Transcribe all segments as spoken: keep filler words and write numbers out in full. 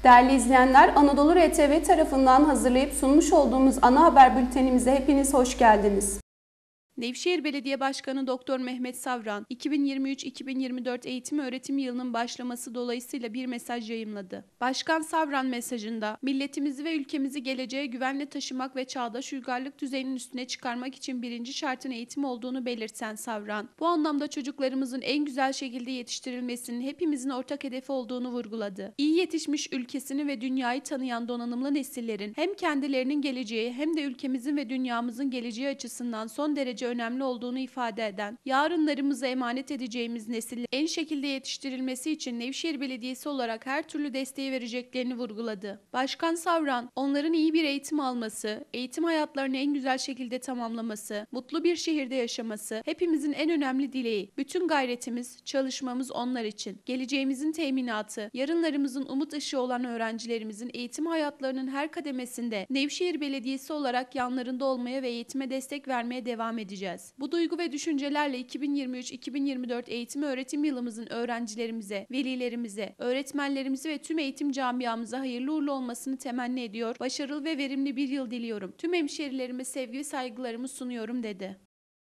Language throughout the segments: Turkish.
Değerli izleyenler, Anadolu R T V tarafından hazırlayıp sunmuş olduğumuz ana haber bültenimize hepiniz hoş geldiniz. Nevşehir Belediye Başkanı Doktor Mehmet Savran, iki bin yirmi üç iki bin yirmi dört eğitim öğretim yılının başlaması dolayısıyla bir mesaj yayımladı. Başkan Savran mesajında, milletimizi ve ülkemizi geleceğe güvenle taşımak ve çağdaş uygarlık düzeyinin üstüne çıkarmak için birinci şartın eğitim olduğunu belirten Savran, bu anlamda çocuklarımızın en güzel şekilde yetiştirilmesinin hepimizin ortak hedefi olduğunu vurguladı. İyi yetişmiş ülkesini ve dünyayı tanıyan donanımlı nesillerin hem kendilerinin geleceği hem de ülkemizin ve dünyamızın geleceği açısından son derece önemli olduğunu ifade eden, yarınlarımıza emanet edeceğimiz nesillerin en şekilde yetiştirilmesi için Nevşehir Belediyesi olarak her türlü desteği vereceklerini vurguladı. Başkan Savran, onların iyi bir eğitim alması, eğitim hayatlarını en güzel şekilde tamamlaması, mutlu bir şehirde yaşaması hepimizin en önemli dileği. Bütün gayretimiz, çalışmamız onlar için. Geleceğimizin teminatı, yarınlarımızın umut ışığı olan öğrencilerimizin eğitim hayatlarının her kademesinde Nevşehir Belediyesi olarak yanlarında olmaya ve eğitime destek vermeye devam edeceğiz. Bu duygu ve düşüncelerle iki bin yirmi üç iki bin yirmi dört eğitim öğretim yılımızın öğrencilerimize, velilerimize, öğretmenlerimize ve tüm eğitim camiamıza hayırlı uğurlu olmasını temenni ediyor, başarılı ve verimli bir yıl diliyorum. Tüm hemşehrilerime sevgi ve saygılarımı sunuyorum dedi.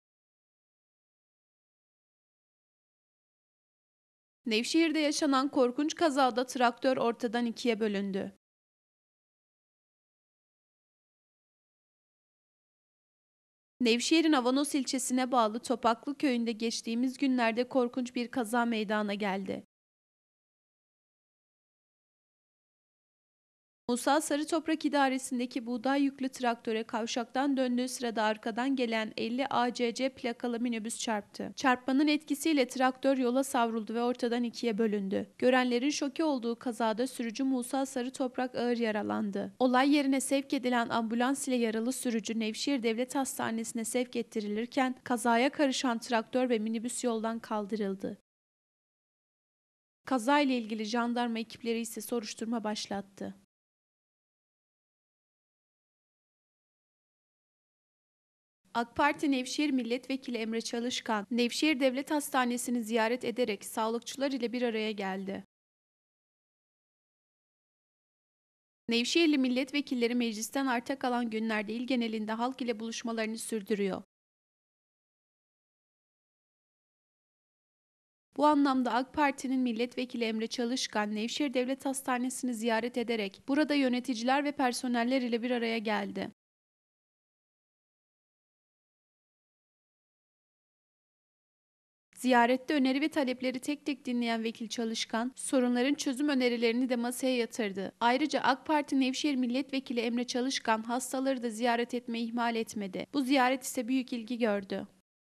Nevşehir'de yaşanan korkunç kazada traktör ortadan ikiye bölündü. Nevşehir'in Avanos ilçesine bağlı Topaklı köyünde geçtiğimiz günlerde korkunç bir kaza meydana geldi. Musa Sarıtoprak İdaresi'ndeki buğday yüklü traktöre kavşaktan döndüğü sırada arkadan gelen elli A C C plakalı minibüs çarptı. Çarpmanın etkisiyle traktör yola savruldu ve ortadan ikiye bölündü. Görenlerin şoke olduğu kazada sürücü Musa Sarıtoprak ağır yaralandı. Olay yerine sevk edilen ambulans ile yaralı sürücü Nevşehir Devlet Hastanesi'ne sevk ettirilirken kazaya karışan traktör ve minibüs yoldan kaldırıldı. Kazayla ilgili jandarma ekipleri ise soruşturma başlattı. AK Parti Nevşehir Milletvekili Emre Çalışkan, Nevşehir Devlet Hastanesi'ni ziyaret ederek sağlıkçılar ile bir araya geldi. Nevşehirli milletvekilleri meclisten arta kalan günlerde il genelinde halk ile buluşmalarını sürdürüyor. Bu anlamda AK Parti'nin milletvekili Emre Çalışkan, Nevşehir Devlet Hastanesi'ni ziyaret ederek burada yöneticiler ve personeller ile bir araya geldi. Ziyarette öneri ve talepleri tek tek dinleyen Vekil Çalışkan, sorunların çözüm önerilerini de masaya yatırdı. Ayrıca AK Parti Nevşehir Milletvekili Emre Çalışkan hastaları da ziyaret etmeyi ihmal etmedi. Bu ziyaret ise büyük ilgi gördü.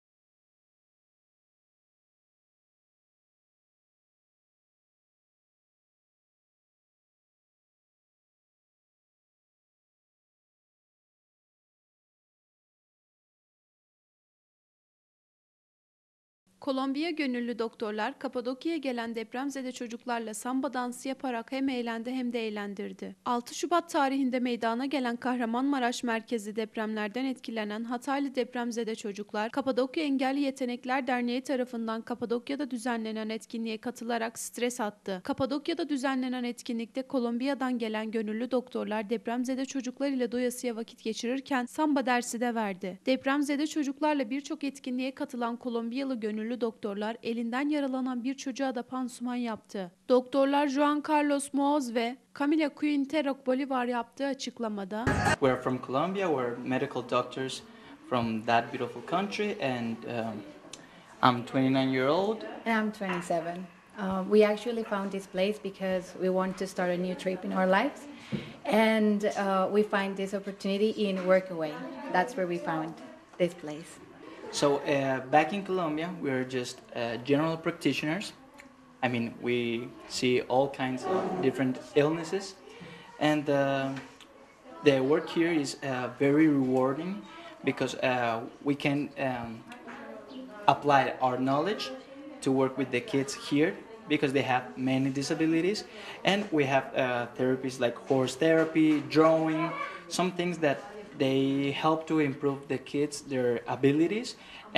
Kolombiya gönüllü doktorlar Kapadokya'ya gelen depremzede çocuklarla samba dansı yaparak hem eğlendi hem de eğlendirdi. altı Şubat tarihinde meydana gelen Kahramanmaraş merkezli depremlerden etkilenen Hataylı depremzede çocuklar Kapadokya Engelli Yetenekler Derneği tarafından Kapadokya'da düzenlenen etkinliğe katılarak stres attı. Kapadokya'da düzenlenen etkinlikte Kolombiya'dan gelen gönüllü doktorlar depremzede çocuklar ile doyasıya vakit geçirirken samba dersi de verdi. Depremzede çocuklarla birçok etkinliğe katılan Kolombiyalı gönüllü doktorlar elinden yaralanan bir çocuğa da pansuman yaptı. Doktorlar Juan Carlos Muoz ve Camila Quintero Bolivar yaptığı açıklamada We're from Colombia, we're medical doctors from that beautiful country and um, I'm twenty-nine year old. And I'm twenty-seven. Uh, we actually found this place because we want to start a new trip in our lives and uh, we find this opportunity in Workaway. That's where we found this place. So uh, back in Colombia, we're just uh, general practitioners. I mean, we see all kinds of different illnesses, and uh, the work here is uh, very rewarding because uh, we can um, apply our knowledge to work with the kids here because they have many disabilities, and we have uh, therapies like horse therapy, drawing, some things that they help to improve the kids, their abilities, and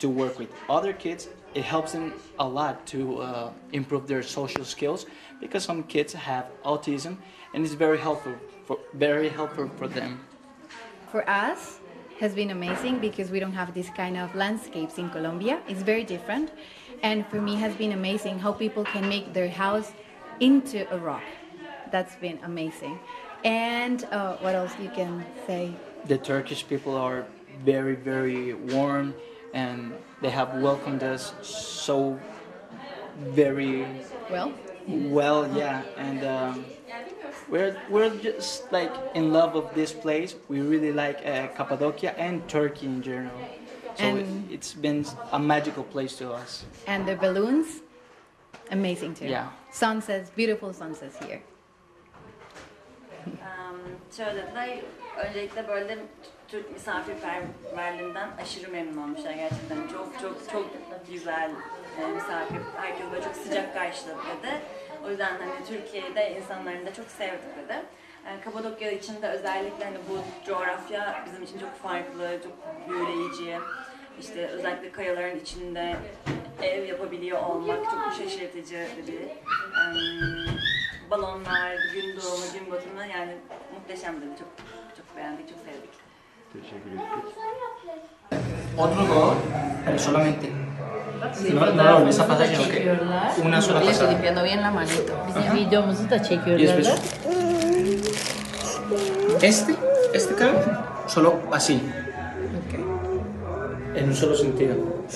to work with other kids, it helps them a lot to uh, improve their social skills because some kids have autism, and it's very helpful for very helpful for them. For us, has been amazing because we don't have this kind of landscapes in Colombia. It's very different, and for me, has been amazing how people can make their house into a rock. That's been amazing. And uh, what else you can say? The Turkish people are very, very warm, and they have welcomed us so very Well, well, yeah. And um, we're we're just like in love of this place. We really like uh, Cappadocia and Turkey in general. So And- it, it's been a magical place to us. and the balloons, amazing too. Yeah. Sunsets, beautiful sunsets here. Em, Söylediler. Öncelikle böyle Türk misafirperverliğinden aşırı memnun olmuşlar gerçekten. Çok çok çok güzel e, misafir. Herkes böyle çok sıcak karşıladı dedi. O yüzden hani Türkiye'de insanların da çok sevdik dedi. E, Kapadokya için de özellikle hani bu coğrafya bizim için çok farklı, çok büyüleyici. İşte özellikle kayaların içinde ev yapabiliyor olmak çok şaşırtıcı dedi. Em, balonlar, gün doğumu, gün batımı yani muhteşem dedi. Çok çok beğendik, çok sevdik. Teşekkür ettik. Otro gol, pero solamente. No, no lo volvés a pasar, sino que una sola Estoy pasada. limpiando bien la manito. Bizim videomuzu da Y çekiyorlar. después, este, este cambio, solo así. En un solo sentido.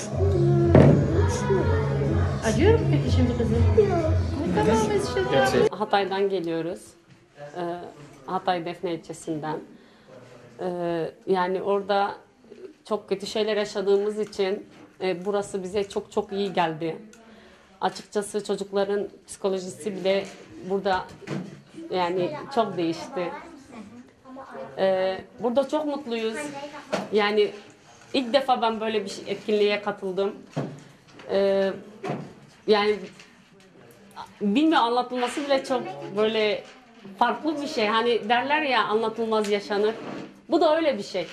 Acıyor mu peki şimdi kızım? Tamam işte. That's it. Hatay'dan geliyoruz. Ee, Hatay Defne ilçesinden. Ee, yani orada çok kötü şeyler yaşadığımız için e, burası bize çok çok iyi geldi. Açıkçası çocukların psikolojisi bile burada yani çok değişti. Ee, burada çok mutluyuz. Yani ilk defa ben böyle bir şey- etkinliğe katıldım. Ee, yani bilmiyorum, anlatılması bile çok böyle farklı bir şey. Hani derler ya, anlatılmaz yaşanır. Bu da öyle bir şey.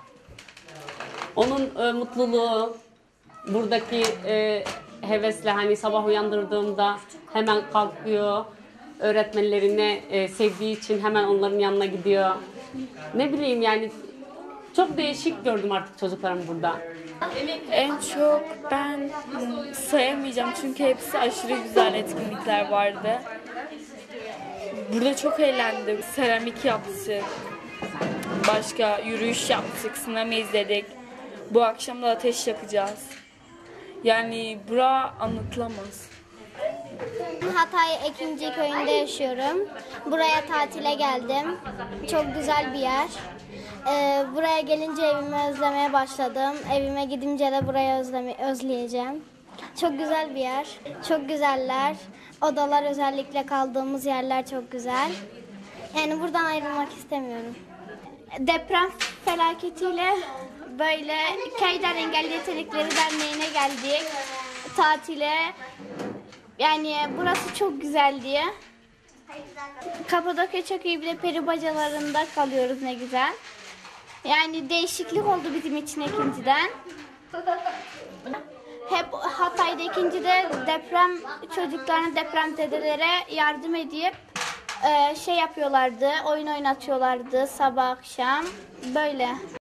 Onun e, mutluluğu, buradaki e, hevesle hani sabah uyandırdığımda hemen kalkıyor. Öğretmenlerine e, sevdiği için hemen onların yanına gidiyor. Ne bileyim yani çok değişik gördüm artık çocuklarım burada. En çok ben hmm, sayamayacağım çünkü hepsi aşırı güzel etkinlikler vardı. Burada çok eğlendim. Seramik yaptık. Başka yürüyüş yaptık, sinema izledik. Bu akşam da ateş yakacağız. Yani bura anlatılamaz. Hatay Ekinci köyünde yaşıyorum. Buraya tatile geldim. Çok güzel bir yer. Ee, buraya gelince evimi özlemeye başladım. Evime gidince de burayı özleme, özleyeceğim. Çok güzel bir yer. Çok güzeller. Odalar, özellikle kaldığımız yerler çok güzel. Yani buradan ayrılmak istemiyorum. Deprem felaketiyle böyle Köyden Engelli Yetenekleri Derneği'ne geldik. Tatile. Yani burası çok güzel diye. Kapadokya çok iyi, bir de peri bacalarında kalıyoruz, ne güzel. Yani değişiklik oldu bizim için ikinciden. Hep Hatay'da ikincide deprem çocuklarına, depremzedelere yardım edip e, şey yapıyorlardı, oyun oynatıyorlardı sabah akşam böyle.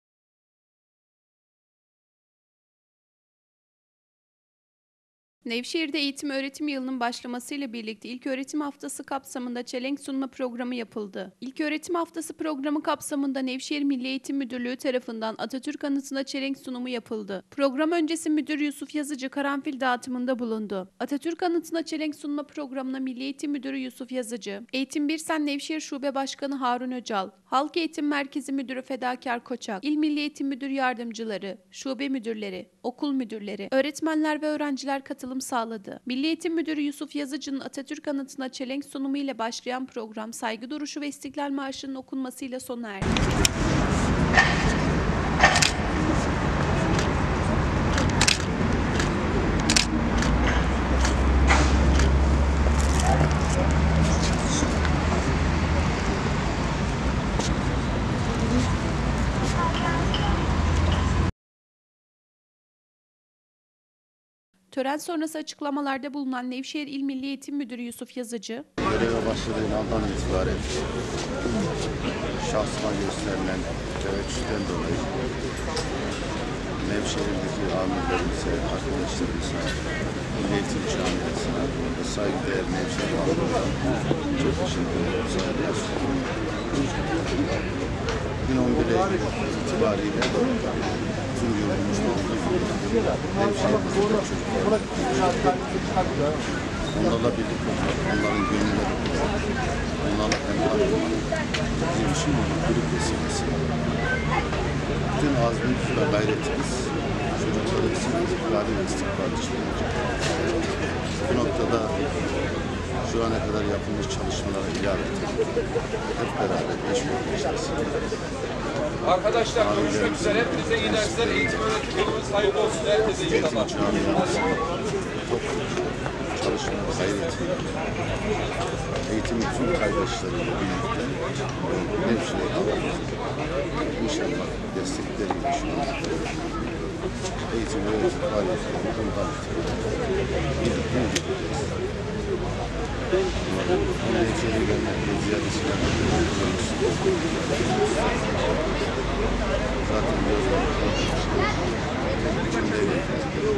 Nevşehir'de eğitim öğretim yılının başlamasıyla birlikte İlköğretim Haftası kapsamında çelenk sunma programı yapıldı. İlköğretim Haftası programı kapsamında Nevşehir Milli Eğitim Müdürlüğü tarafından Atatürk Anıtı'na çelenk sunumu yapıldı. Program öncesi Müdür Yusuf Yazıcı karanfil dağıtımında bulundu. Atatürk Anıtı'na çelenk sunma programına Milli Eğitim Müdürü Yusuf Yazıcı, Eğitim Birsen Nevşehir Şube Başkanı Harun Öcal, Halk Eğitim Merkezi Müdürü Fedakar Koçak, İl Milli Eğitim Müdür Yardımcıları, şube müdürleri, okul müdürleri, öğretmenler ve öğrenciler katılım sağladı. Milli Eğitim Müdürü Yusuf Yazıcı'nın Atatürk Anıtı'na çelenk sunumu ile başlayan program saygı duruşu ve İstiklal Marşı'nın okunmasıyla sona erdi. Tören sonrası açıklamalarda bulunan Nevşehir İl Milli Eğitim Müdürü Yusuf Yazıcı, göreve başladığım andan itibaren şahsıma gösterilen teveccühten dolayı Nevşehir'deki amirlerimize, arkadaşlarımıza, Milli Eğitim Camiası'na ve saygıdeğer Nevşehir halkına çok teşekkür ederim. Saygılar sunuyorum. Bugün on bir Eylül itibariyle tüm yurdumuzda olduğu gibi Nevşehir'de de çocuklar, onlarla birlikte olmak, onların gönlüne dokunmak, onlarla empati olmak bizim için mutluluk vesilesi. Bütün azmimiz ve gayretimiz çocuklarımızın ifade ve istikbal için olacak. Bu noktada şu ana kadar yapılmış çalışmalara ilave edip hep beraber beş beşlesi. Arkadaşlar görüşmek üzere. Hepinize iyi dersler. Eğitim öğretim yılımız hayırlı olsun. Herkese iyi sabahlar. Çok çalışmalar, gayretiyle eğitimin tüm kardeşleriyle birlikte Nevşehir halkımızı inşallah destekleriyle şu an eğitim ve öğretim faaliyetlerini bundan birlikte yürüteceğiz. Nevşehir'e gelmekle ziyadesiyle zaten Yozgat bütün devletler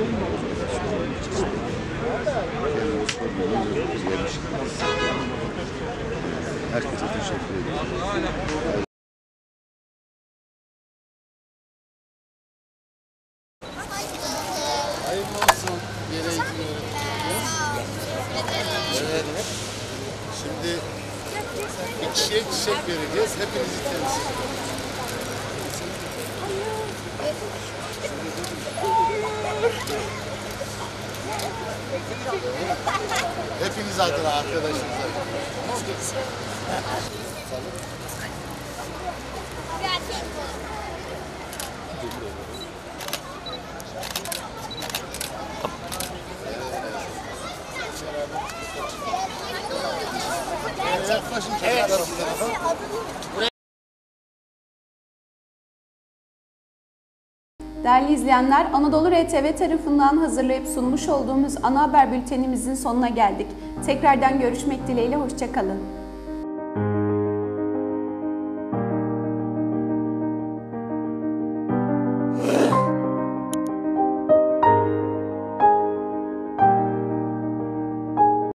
herkese teşekkür ederim. Hayırlı olsun. Yere eğitim evet. Şimdi bir kişiye çiçek vereceğiz. Hepinizi temsil ediyoruz. Hepiniz adına arkadaşınıza. Yaklaşın çocuklarım. değerli izleyenler, Anadolu R T V tarafından hazırlayıp sunmuş olduğumuz ana haber bültenimizin sonuna geldik. Tekrardan görüşmek dileğiyle, hoşça kalın.